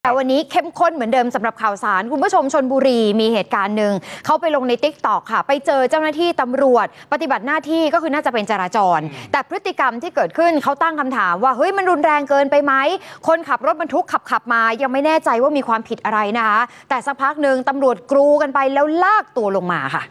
แต่วันนี้เข้มข้นเหมือนเดิมสำหรับข่าวสารคุณผู้ชมชลบุรีมีเหตุการณ์หนึ่งเขาไปลงใน TikTok ค่ะไปเจอเจ้าหน้าที่ตำรวจปฏิบัติหน้าที่ก็คือน่าจะเป็นจราจรแต่พฤติกรรมที่เกิดขึ้นเขาตั้งคำถามว่าเฮ้ยมันรุนแรงเกินไปไหมคนขับรถบรรทุกขับมายังไม่แน่ใจว่ามีความผิดอะไรนะคะแต่สักพักหนึ่งตำรวจกรูกันไปแล้วลากตัวลงมาค่ะ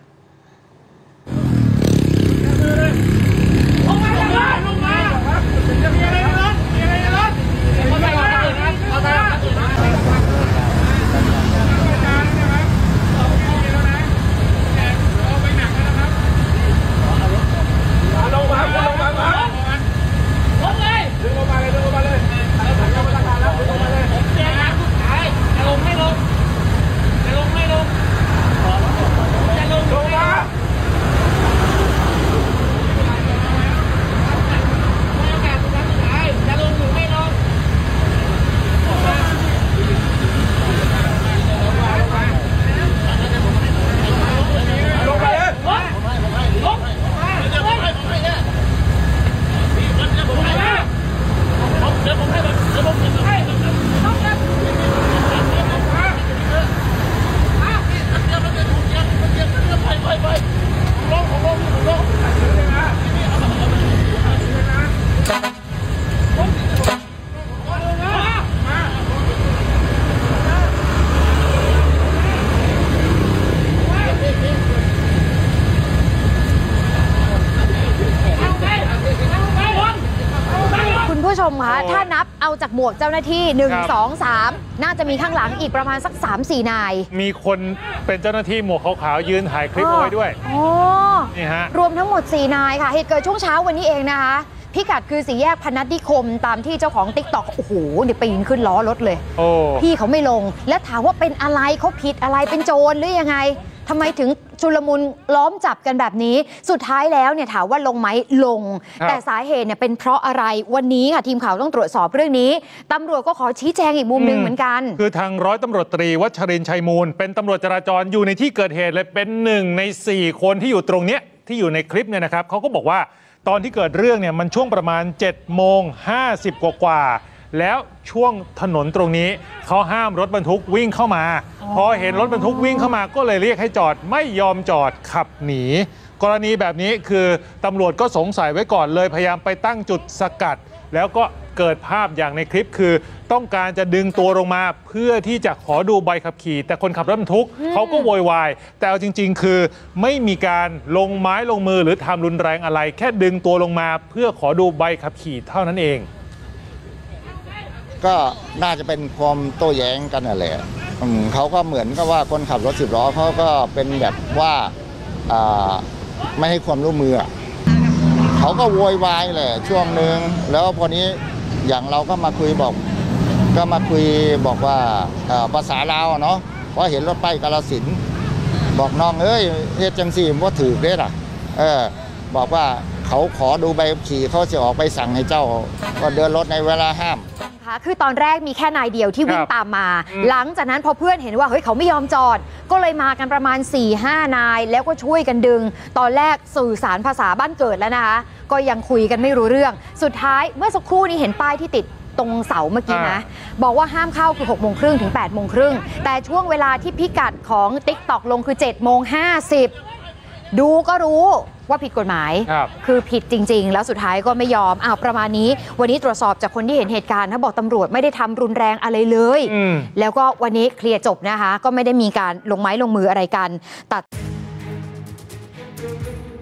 ผู้ชมคะถ้านับเอาจากหมวกเจ้าหน้าที่1 2 3น่าจะมีข้างหลังอีกประมาณสัก 3-4 นายมีคนเป็นเจ้าหน้าที่หมวกขาวๆยืนถ่ายคลิปเอาไว้ด้วยนี่ฮะรวมทั้งหมด4 นายค่ะเหตุเกิดช่วงเช้าวันนี้เองนะคะพิกัดคือ4 แยกพนัสนิคมตามที่เจ้าของ TikTok โอ้โหเนี่ยปีนขึ้นล้อรถเลยพี่เขาไม่ลงและถามว่าเป็นอะไรเขาผิดอะไรเป็นโจรหรือยังไงทำไมถึงชุลมุนล้อมจับกันแบบนี้สุดท้ายแล้วเนี่ยถามว่าลงไหมลงแต่สาเหตุเนี่ยเป็นเพราะอะไรวันนี้ค่ะทีมข่าวต้องตรวจสอบเรื่องนี้ตำรวจก็ขอชี้แจงอีกมุมหนึ่งเหมือนกันคือทางร้อยตำรวจตรีวัชรินทร์ชัยมูลเป็นตำรวจจราจรอยู่ในที่เกิดเหตุเลยเป็น1 ใน 4คนที่อยู่ตรงเนี้ยที่อยู่ในคลิปเนี่ยนะครับเขาก็บอกว่าตอนที่เกิดเรื่องเนี่ยมันช่วงประมาณ7:50กว่าแล้วช่วงถนนตรงนี้เขาห้ามรถบรรทุกวิ่งเข้ามาพอเห็นรถบรรทุกวิ่งเข้ามาก็เลยเรียกให้จอดไม่ยอมจอดขับหนีกรณีแบบนี้คือตำรวจก็สงสัยไว้ก่อนเลยพยายามไปตั้งจุดสกัดแล้วก็เกิดภาพอย่างในคลิปคือต้องการจะดึงตัวลงมาเพื่อที่จะขอดูใบขับขี่แต่คนขับรถบรรทุกเขาก็โวยวายแต่เอาจริงๆคือไม่มีการลงไม้ลงมือหรือทำรุนแรงอะไรแค่ดึงตัวลงมาเพื่อขอดูใบขับขี่เท่านั้นเองก็น่าจะเป็นความโต้แย้งกันนั่นแหละเขาก็เหมือนกับว่าคนขับรถ10 ล้อเขาก็เป็นแบบว่าไม่ให้ความร่วมมือเขาก็โวยวายแหละช่วงหนึ่งแล้วพอนี้อย่างเราก็มาคุยบอกว่าภาษาลาวเนาะเพราะเห็นรถป้ายกาฬสินธุ์บอกน้องเอ้ยเฮ็ดจังสี่ว่าถือเด้ล่ะบอกว่าเขาขอดูใบขับขี่เขาจะออกไปสั่งให้เจ้าก็เดินรถในเวลาห้ามคือตอนแรกมีแค่นายเดียวที่วิ่งตามมาหลังจากนั้นพอเพื่อนเห็นว่าเฮ้ยเขาไม่ยอมจอดก็เลยมากันประมาณ 4-5 นายแล้วก็ช่วยกันดึงตอนแรกสื่อสารภาษาบ้านเกิดแล้วนะคะก็ยังคุยกันไม่รู้เรื่องสุดท้ายเมื่อสักครู่นี้เห็นป้ายที่ติดตรงเสาเมื่อกี้นะบอกว่าห้ามเข้าคือ6:30 ถึง 8:30แต่ช่วงเวลาที่พิกัดของ TikTok ลงคือ7:50ดูก็รู้ว่าผิดกฎหมายคือผิดจริงๆแล้วสุดท้ายก็ไม่ยอมประมาณนี้วันนี้ตรวจสอบจากคนที่เห็นเหตุการณ์เขาบอกตำรวจไม่ได้ทำรุนแรงอะไรเลยแล้วก็วันนี้เคลียร์จบนะคะก็ไม่ได้มีการลงไม้ลงมืออะไรกันตัด